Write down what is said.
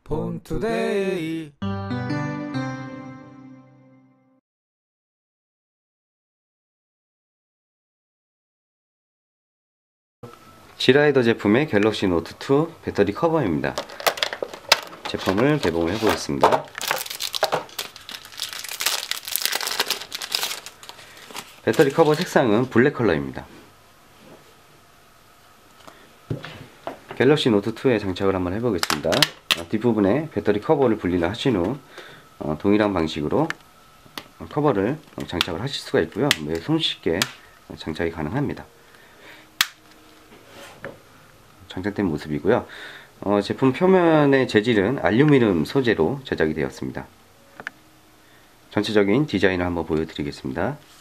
폰투데이. 지라이더 제품의 갤럭시 노트 2 배터리 커버입니다. 제품을 개봉을 해보겠습니다. 배터리 커버 색상은 블랙 컬러입니다. 갤럭시 노트 2에 장착을 한번 해보겠습니다. 뒷부분에 배터리 커버를 분리를 하신 후 동일한 방식으로 커버를 장착을 하실 수가 있고요. 매우 손쉽게 장착이 가능합니다. 장착된 모습이고요. 제품 표면의 재질은 알루미늄 소재로 제작이 되었습니다. 전체적인 디자인을 한번 보여드리겠습니다.